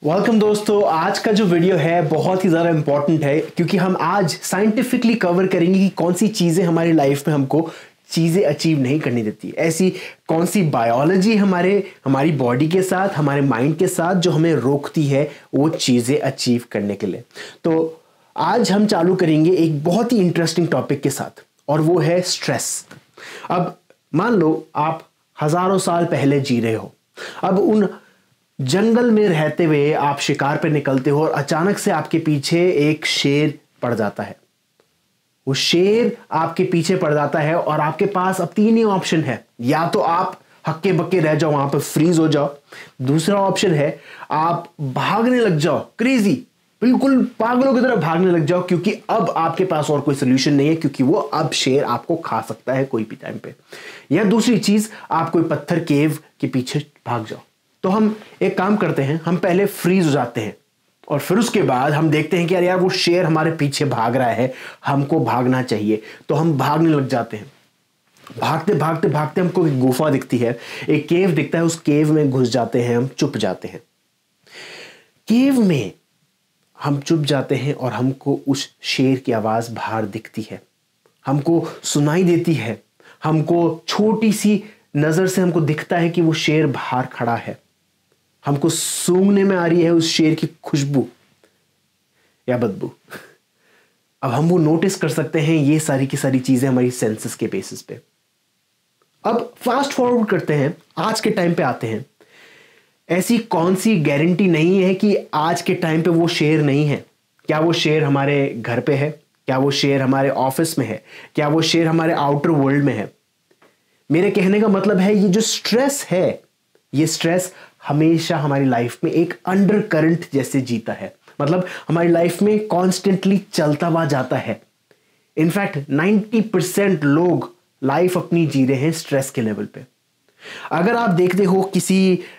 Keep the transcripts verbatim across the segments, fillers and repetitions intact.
Welcome दोस्तों, आज का जो वीडियो है बहुत ही ज़्यादा इंपॉर्टेंट है क्योंकि हम आज साइंटिफिकली कवर करेंगे कि कौन सी चीज़ें हमारी लाइफ में हमको चीज़ें अचीव नहीं करने देती। ऐसी कौन सी बायोलॉजी हमारे हमारी बॉडी के साथ, हमारे माइंड के साथ जो हमें रोकती है वो चीज़ें अचीव करने के लिए। तो आज हम चालू करेंगे एक बहुत ही इंटरेस्टिंग टॉपिक के साथ और वो है स्ट्रेस। अब मान लो आप हज़ारों साल पहले जी रहे हो। अब उन जंगल में रहते हुए आप शिकार पर निकलते हो और अचानक से आपके पीछे एक शेर पड़ जाता है। वो शेर आपके पीछे पड़ जाता है और आपके पास अब तीन ही ऑप्शन है। या तो आप हक्के बक्के रह जाओ, वहां पर फ्रीज हो जाओ। दूसरा ऑप्शन है आप भागने लग जाओ, क्रेजी बिल्कुल पागलों की तरह भागने लग जाओ, क्योंकि अब आपके पास और कोई सोल्यूशन नहीं है, क्योंकि वो अब शेर आपको खा सकता है कोई भी टाइम पे। या दूसरी चीज, आप कोई पत्थर केव के पीछे भाग जाओ। तो हम एक काम करते हैं, हम पहले फ्रीज हो जाते हैं और फिर उसके बाद हम देखते हैं कि यार यार वो शेर हमारे पीछे भाग रहा है, हमको भागना चाहिए। तो हम भागने लग जाते हैं। भागते भागते भागते हमको एक गुफा दिखती है, एक केव दिखता है, उस केव में घुस जाते हैं, हम चुप जाते हैं। केव में हम चुप जाते हैं और हमको उस शेर की आवाज बाहर दिखती है, हमको सुनाई देती है। हमको छोटी सी नजर से हमको दिखता है कि वो शेर बाहर खड़ा है। हमको सूंघने में आ रही है उस शेर की खुशबू या बदबू। अब हम वो नोटिस कर सकते हैं। ये सारी की सारी चीजें हमारी सेंसेस के बेसिस पे। अब फास्ट फॉरवर्ड करते हैं, आज के टाइम पे आते हैं। ऐसी कौन सी गारंटी नहीं है कि आज के टाइम पे वो शेर नहीं है? क्या वो शेर हमारे घर पे है? क्या वो शेर हमारे ऑफिस में है? क्या वो शेर हमारे आउटर वर्ल्ड में है? मेरे कहने का मतलब है, ये जो स्ट्रेस है, ये स्ट्रेस हमेशा हमारी लाइफ में एक अंडर करंट जैसे जीता है। मतलब हमारी लाइफ में कॉन्स्टेंटली चलता हुआ जाता है। इनफैक्ट नाइंटी परसेंट लोग लाइफ अपनी जी रहे हैं स्ट्रेस के लेवल पे। अगर आप देखते हो किसी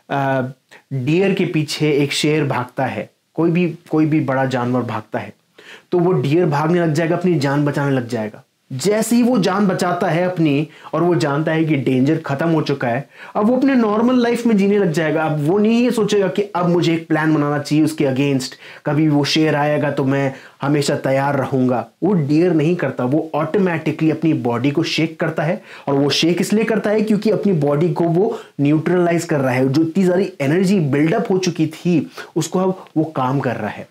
डियर के पीछे एक शेर भागता है, कोई भी कोई भी बड़ा जानवर भागता है, तो वो डियर भागने लग जाएगा, अपनी जान बचाने लग जाएगा। जैसे ही वो जान बचाता है अपनी और वो जानता है कि डेंजर खत्म हो चुका है, अब वो अपने नॉर्मल लाइफ में जीने लग जाएगा। अब वो नहीं ये सोचेगा कि अब मुझे एक प्लान बनाना चाहिए उसके अगेंस्ट, कभी वो शेर आएगा तो मैं हमेशा तैयार रहूंगा। वो डियर नहीं करता, वो ऑटोमेटिकली अपनी बॉडी को शेक करता है। और वो शेक इसलिए करता है क्योंकि अपनी बॉडी को वो न्यूट्रलाइज कर रहा है। जो इतनी सारी एनर्जी बिल्डअप हो चुकी थी उसको अब वो काम कर रहा है।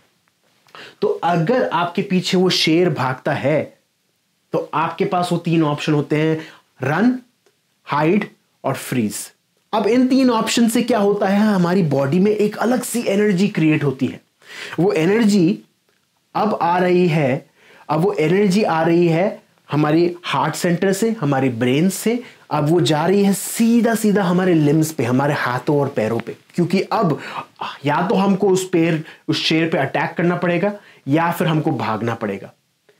तो अगर आपके पीछे वो शेर भागता है तो आपके पास वो तीन ऑप्शन होते हैं, रन, हाइड और फ्रीज। अब इन तीन ऑप्शन से क्या होता है, हमारी बॉडी में एक अलग सी एनर्जी क्रिएट होती है। वो एनर्जी अब आ रही है अब वो एनर्जी आ रही है हमारी हार्ट सेंटर से, हमारे ब्रेन से। अब वो जा रही है सीधा सीधा हमारे लिम्स पे, हमारे हाथों और पैरों पे, क्योंकि अब या तो हमको उस पैर उस शेर पे अटैक करना पड़ेगा या फिर हमको भागना पड़ेगा।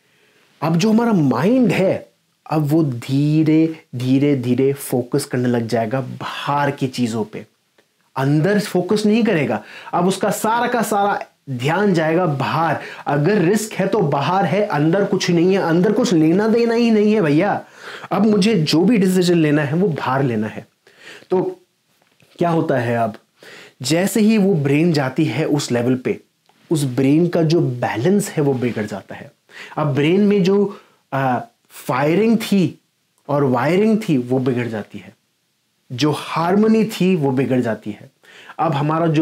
अब जो हमारा माइंड है, अब वो धीरे धीरे धीरे फोकस करने लग जाएगा बाहर की चीजों पे, अंदर फोकस नहीं करेगा। अब उसका सारा का सारा ध्यान जाएगा बाहर। अगर रिस्क है तो बाहर है, अंदर कुछ नहीं है, अंदर कुछ लेना देना ही नहीं है भैया। अब मुझे जो भी डिसीजन लेना है वो बाहर लेना है। तो क्या होता है, अब जैसे ही वो ब्रेन जाती है उस लेवल पे, उस ब्रेन का जो बैलेंस है वो बिगड़ जाता है। अब ब्रेन में जो आ, फायरिंग थी और वायरिंग थी वो बिगड़ जाती है, जो हार्मनी थी वो बिगड़ जाती है। अब हमारा जो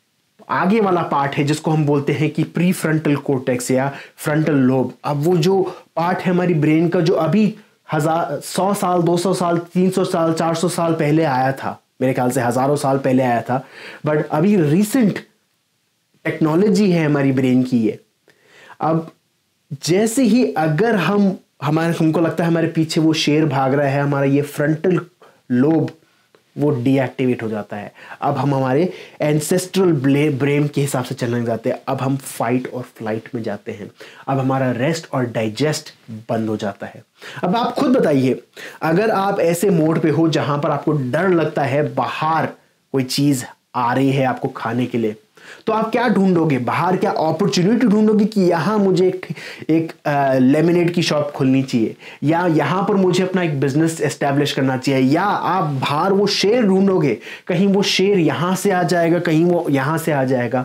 आगे वाला पार्ट है जिसको हम बोलते हैं कि प्री फ्रंटल कोर्टेक्स या फ्रंटल लोब, अब वो जो पार्ट है हमारी ब्रेन का जो अभी हजार सौ साल दो सौ साल तीन सौ साल चार सौ साल पहले आया था, मेरे ख्याल से हजारों साल पहले आया था, बट अभी रिसेंट टेक्नोलॉजी है हमारी ब्रेन की ये। अब जैसे ही अगर हम हमारे हमको लगता है हमारे पीछे वो शेर भाग रहा है, हमारा ये फ्रंटल लोब वो डीएक्टिवेट हो जाता है। अब हम हमारे एंसेस्ट्रल ब्रेन के हिसाब से चलने जाते हैं। अब हम फाइट और फ्लाइट में जाते हैं। अब हमारा रेस्ट और डाइजेस्ट बंद हो जाता है। अब आप खुद बताइए, अगर आप ऐसे मोड पे हो जहां पर आपको डर लगता है बाहर कोई चीज आ रही है आपको खाने के लिए, तो आप क्या ढूंढोगे? बाहर क्या अपॉर्चुनिटी ढूंढोगे कि यहां मुझे एक एक लेमिनेड की शॉप खोलनी चाहिए, या यहां पर मुझे अपना एक बिजनेस एस्टेब्लिश करना चाहिए, या आप बाहर वो शेर ढूंढोगे, कहीं वो शेर यहां से आ जाएगा, कहीं वो यहां से आ जाएगा।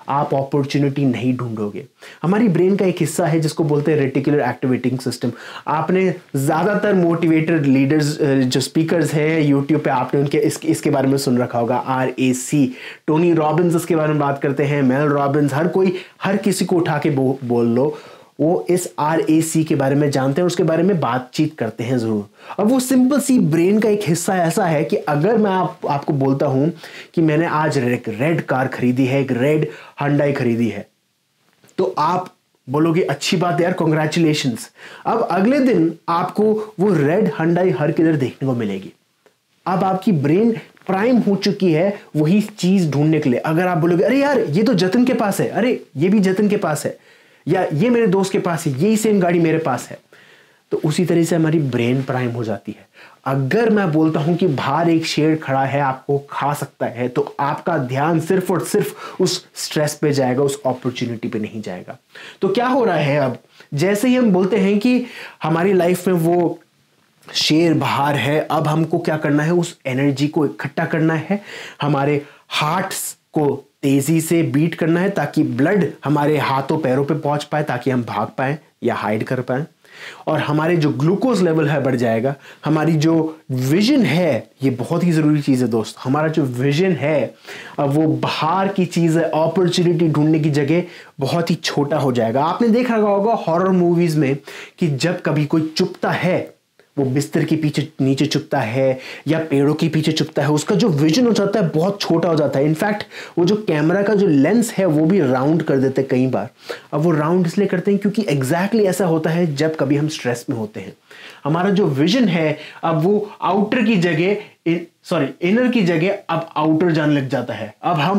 आप अपॉर्चुनिटी नहीं ढूंढोगे। हमारी ब्रेन का एक हिस्सा है जिसको बोलते हैं रेटिकुलर एक्टिवेटिंग सिस्टम। आपने ज़्यादातर मोटिवेटेड लीडर्स जो स्पीकर्स हैं यूट्यूब पे, आपने उनके इस, इसके बारे में सुन रखा होगा, R A C. Tony Robbins इसके बारे में बात करते हैं, मेल रॉबिन्स, हर कोई हर किसी को उठा के बो, बोल लो वो इस आर ए सी के बारे में जानते हैं, उसके बारे में बातचीत करते हैं ज़रूर। अब वो सिंपल सी ब्रेन का एक हिस्सा ऐसा है कि अगर मैं आप, आपको बोलता हूं कि मैंने आज एक रेड कार खरीदी है, एक रेड हंडाई खरीदी है, तो आप बोलोगे अच्छी बात है यार, कॉन्ग्रेचुलेशंस। अब अगले दिन आपको वो रेड हंडाई हर किधर देखने को मिलेगी। अब आपकी ब्रेन प्राइम हो चुकी है वही चीज ढूंढने के लिए। अगर आप बोलोगे अरे यार ये तो जतिन के पास है, अरे ये भी जतिन के पास है, या ये मेरे दोस्त के पास है, यही सेम गाड़ी मेरे पास है, तो उसी तरह से हमारी ब्रेन प्राइम हो जाती है। अगर मैं बोलता हूं कि बाहर एक शेर खड़ा है आपको खा सकता है, तो आपका ध्यान सिर्फ और सिर्फ उस स्ट्रेस पे जाएगा, उस अपॉर्चुनिटी पे नहीं जाएगा। तो क्या हो रहा है, अब जैसे ही हम बोलते हैं कि हमारी लाइफ में वो शेर बाहर है, अब हमको क्या करना है, उस एनर्जी को इकट्ठा करना है, हमारे हार्ट्स को तेजी से बीट करना है ताकि ब्लड हमारे हाथों पैरों पे पहुंच पाए, ताकि हम भाग पाए या हाइड कर पाए, और हमारे जो ग्लूकोज लेवल है बढ़ जाएगा। हमारी जो विजन है, ये बहुत ही जरूरी चीज है दोस्त, हमारा जो विजन है अब वो बाहर की चीज है, अपॉर्चुनिटी ढूंढने की जगह बहुत ही छोटा हो जाएगा। आपने देखा होगा हॉरर मूवीज में कि जब कभी कोई चुपता है, वो बिस्तर के पीछे नीचे छुपता है या पेड़ों के पीछे छुपता है, उसका जो विजन हो जाता है बहुत छोटा हो जाता है। इनफैक्ट वो जो कैमरा का जो लेंस है वो भी राउंड कर देते हैं कई बार। अब वो राउंड इसलिए करते हैं क्योंकि एग्जैक्टली exactly ऐसा होता है जब कभी हम स्ट्रेस में होते हैं। हमारा जो विजन है अब वो आउटर की जगह सॉरी इनर की जगह अब आउटर जाने लग जाता है। अब हम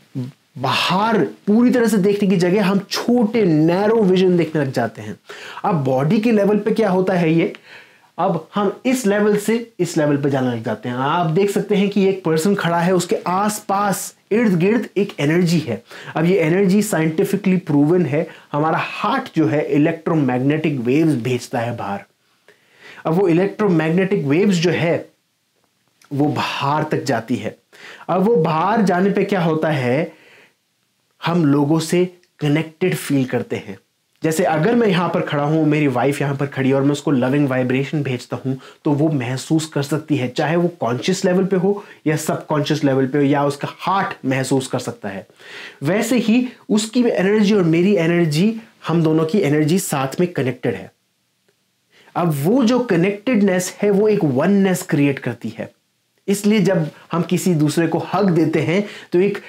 बाहर पूरी तरह से देखने की जगह हम छोटे नैरो विजन देखने लग जाते हैं। अब बॉडी के लेवल पे क्या होता है, ये अब हम इस लेवल से इस लेवल पे जाने लग जाते हैं। आप देख सकते हैं कि एक पर्सन खड़ा है, उसके आसपास इर्द गिर्द एक एनर्जी है। अब ये एनर्जी साइंटिफिकली प्रूवन है। हमारा हार्ट जो है इलेक्ट्रोमैग्नेटिक वेव्स भेजता है बाहर। अब वो इलेक्ट्रोमैग्नेटिक वेव्स जो है वो बाहर तक जाती है। अब वो बाहर जाने पे क्या होता है, हम लोगों से कनेक्टेड फील करते हैं। जैसे अगर मैं यहां पर खड़ा हूं, मेरी वाइफ यहां पर खड़ी है और मैं उसको लविंग वाइब्रेशन भेजता हूं, तो वो महसूस कर सकती है, चाहे वो कॉन्शियस लेवल पे हो या सबकॉन्शियस लेवल पे हो, या उसका हार्ट महसूस कर सकता है। वैसे ही उसकी एनर्जी और मेरी एनर्जी, हम दोनों की एनर्जी साथ में कनेक्टेड है। अब वो जो कनेक्टेडनेस है वो एक वननेस क्रिएट करती है। इसलिए जब हम किसी दूसरे को हग देते हैं तो एक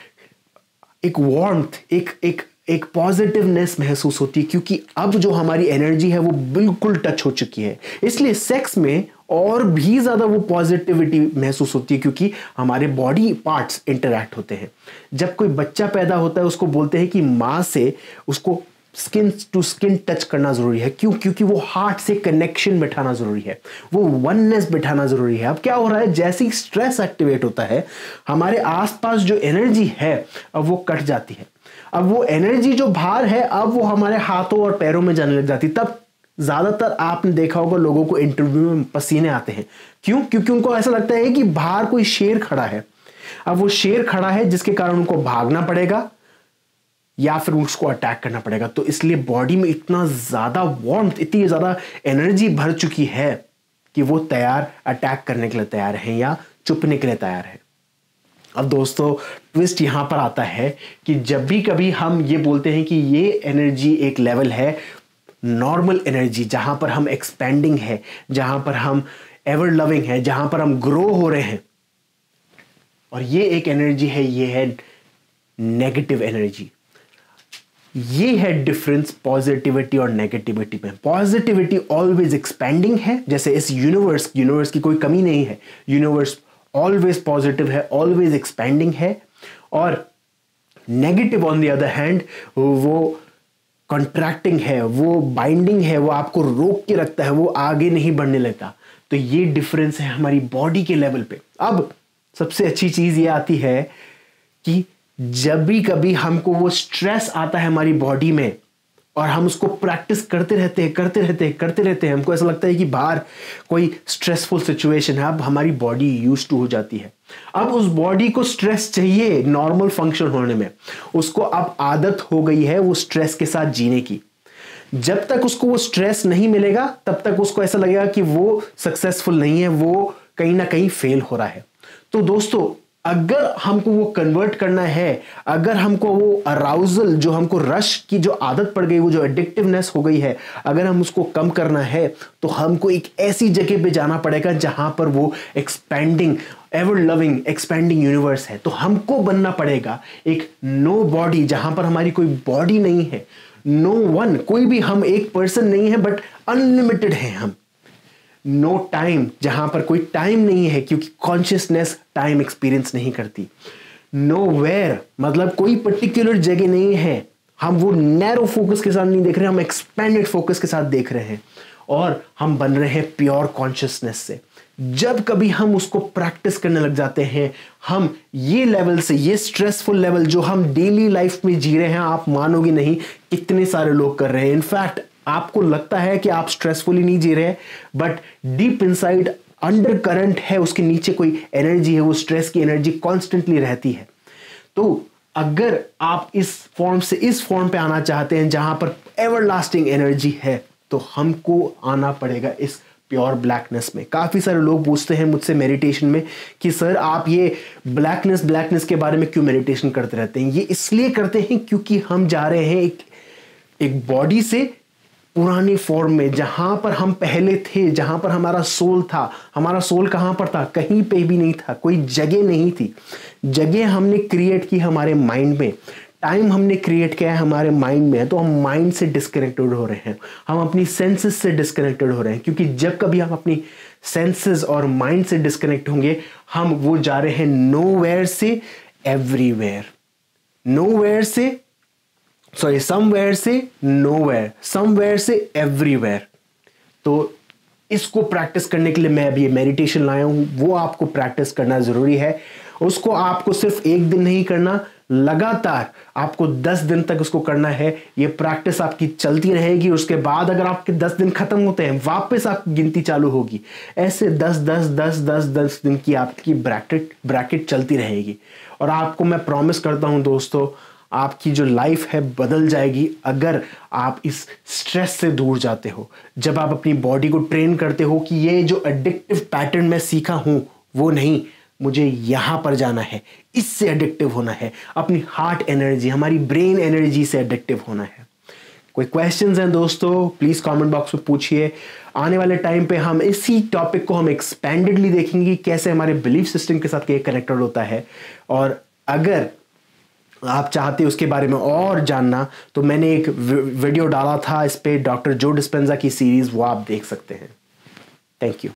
एक वार्मथ, एक एक एक पॉजिटिवनेस महसूस होती है, क्योंकि अब जो हमारी एनर्जी है वो बिल्कुल टच हो चुकी है। इसलिए सेक्स में और भी ज्यादा वो पॉजिटिविटी महसूस होती है, क्योंकि हमारे बॉडी पार्ट्स इंटरैक्ट होते हैं। जब कोई बच्चा पैदा होता है उसको बोलते हैं कि माँ से उसको स्किन टू स्किन टच करना जरूरी है। क्यों? क्योंकि वो हार्ट से कनेक्शन बिठाना जरूरी है, वो वननेस बिठाना जरूरी है। अब क्या हो रहा है, जैसे ही स्ट्रेस एक्टिवेट होता है, हमारे आसपास जो एनर्जी है अब वो कट जाती है। अब वो एनर्जी जो बाहर है अब वो हमारे हाथों और पैरों में जाने लग जाती है। तब ज्यादातर आपने देखा होगा लोगों को इंटरव्यू में पसीने आते हैं। क्यों? क्योंकि उनको ऐसा लगता है कि बाहर कोई शेर खड़ा है। अब वो शेर खड़ा है जिसके कारण उनको भागना पड़ेगा या फिर उसको अटैक करना पड़ेगा। तो इसलिए बॉडी में इतना ज्यादा वार्मथ, इतनी ज्यादा एनर्जी भर चुकी है कि वो तैयार अटैक करने के लिए तैयार है या चुपने के लिए तैयार है। अब दोस्तों ट्विस्ट यहां पर आता है कि जब भी कभी हम ये बोलते हैं कि ये एनर्जी एक लेवल है नॉर्मल एनर्जी, जहां पर हम एक्सपेंडिंग है, जहां पर हम एवर लविंग है, जहां पर हम ग्रो हो रहे हैं, और ये एक एनर्जी है, ये है नेगेटिव एनर्जी। ये है डिफरेंस पॉजिटिविटी और नेगेटिविटी में। पॉजिटिविटी ऑलवेज एक्सपेंडिंग है, जैसे इस यूनिवर्स यूनिवर्स की कोई कमी नहीं है, यूनिवर्स ऑलवेज पॉजिटिव है, ऑलवेज एक्सपेंडिंग है। और negative on the other hand वो कॉन्ट्रैक्टिंग है, वो बाइंडिंग है, वो आपको रोक के रखता है, वो आगे नहीं बढ़ने लगता। तो ये डिफरेंस है हमारी बॉडी के लेवल पे। अब सबसे अच्छी चीज ये आती है कि जब भी कभी हमको वो स्ट्रेस आता है हमारी बॉडी में, और हम उसको प्रैक्टिस करते रहते हैं करते रहते हैं करते रहते हैं हमको ऐसा लगता है कि बाहर कोई स्ट्रेसफुल सिचुएशन है, अब हमारी बॉडी यूज्ड टू हो जाती है। अब उस बॉडी को स्ट्रेस चाहिए नॉर्मल फंक्शन होने में, उसको अब आदत हो गई है वो स्ट्रेस के साथ जीने की। जब तक उसको वो स्ट्रेस नहीं मिलेगा तब तक उसको ऐसा लगेगा कि वो सक्सेसफुल नहीं है, वो कहीं ना कहीं फेल हो रहा है। तो दोस्तों, अगर हमको वो कन्वर्ट करना है, अगर हमको वो अराउजल जो हमको रश की जो आदत पड़ गई, वो जो एडिक्टिवनेस हो गई है, अगर हम उसको कम करना है तो हमको एक ऐसी जगह पे जाना पड़ेगा जहां पर वो expanding ever loving expanding universe है। तो हमको बनना पड़ेगा एक नो बॉडी, जहां पर हमारी कोई बॉडी नहीं है, नो वन, कोई भी हम एक पर्सन नहीं है बट अनलिमिटेड है हम। नो टाइम, जहां पर कोई टाइम नहीं है क्योंकि कॉन्शियसनेस टाइम एक्सपीरियंस नहीं करती। नो वेयर, मतलब कोई पर्टिकुलर जगह नहीं है, हम वो नैरो फोकस के साथ नहीं देख रहे, हम एक्सपेंडेड फोकस के साथ देख रहे हैं और हम बन रहे हैं प्योर कॉन्शियसनेस से। जब कभी हम उसको प्रैक्टिस करने लग जाते हैं, हम ये लेवल से, ये स्ट्रेसफुल लेवल जो हम डेली लाइफ में जी रहे हैं, आप मानोगे नहीं कितने सारे लोग कर रहे हैं। इनफैक्ट आपको लगता है कि आप स्ट्रेसफुली नहीं जी रहे, but deep inside undercurrent है, उसके नीचे कोई एनर्जी है, वो स्ट्रेस की एनर्जी कॉन्स्टेंटली रहती है। तो अगर आप इस फॉर्म से इस फॉर्म पे आना चाहते हैं जहां पर एवरलास्टिंग एनर्जी है, तो हमको आना पड़ेगा इस प्योर ब्लैकनेस में। काफी सारे लोग पूछते हैं मुझसे मेडिटेशन में कि सर आप ये ब्लैकनेस ब्लैकनेस के बारे में क्यों मेडिटेशन करते रहते हैं। ये इसलिए करते हैं क्योंकि हम जा रहे हैं एक एक बॉडी से पुरानी फॉर्म में, जहां पर हम पहले थे, जहां पर हमारा सोल था। हमारा सोल कहां पर था? कहीं पे भी नहीं था, कोई जगह नहीं थी। जगह हमने क्रिएट की हमारे माइंड में, टाइम हमने क्रिएट किया है हमारे माइंड में। तो हम माइंड से डिस्कनेक्टेड हो रहे हैं, हम अपनी सेंसेस से डिस्कनेक्टेड हो रहे हैं, क्योंकि जब कभी हम अपनी सेंसेस और माइंड से डिस्कनेक्ट होंगे, हम वो जा रहे हैं नोवेयर से एवरीवेयर, नोवेयर से सॉरी समवेयर से नोवेयर, समवेयर से एवरीवेयर। तो इसको प्रैक्टिस करने के लिए मैं अभी मेडिटेशन लाया हूं, वो आपको प्रैक्टिस करना जरूरी है। उसको आपको सिर्फ एक दिन नहीं करना, लगातार आपको दस दिन तक उसको करना है। ये प्रैक्टिस आपकी चलती रहेगी। उसके बाद अगर आपके दस दिन खत्म होते हैं, वापस आपकी गिनती चालू होगी। ऐसे दस दस दस दस दस दिन की आपकी ब्रैकेट ब्रैकेट चलती रहेगी। और आपको मैं प्रॉमिस करता हूं दोस्तों, आपकी जो लाइफ है बदल जाएगी अगर आप इस स्ट्रेस से दूर जाते हो। जब आप अपनी बॉडी को ट्रेन करते हो कि ये जो एडिक्टिव पैटर्न मैं सीखा हूं वो नहीं, मुझे यहां पर जाना है, इससे एडिक्टिव होना है, अपनी हार्ट एनर्जी, हमारी ब्रेन एनर्जी से एडिक्टिव होना है। कोई क्वेश्चंस हैं दोस्तों, प्लीज कमेंट बॉक्स में पूछिए। आने वाले टाइम पे हम इसी टॉपिक को हम एक्सपेंडेडली देखेंगे, कैसे हमारे बिलीफ सिस्टम के साथ कनेक्टेड होता है। और अगर आप चाहते हैं उसके बारे में और जानना, तो मैंने एक वीडियो डाला था इस पे, डॉक्टर जो डिस्पेंजा की सीरीज, वो आप देख सकते हैं। Thank you.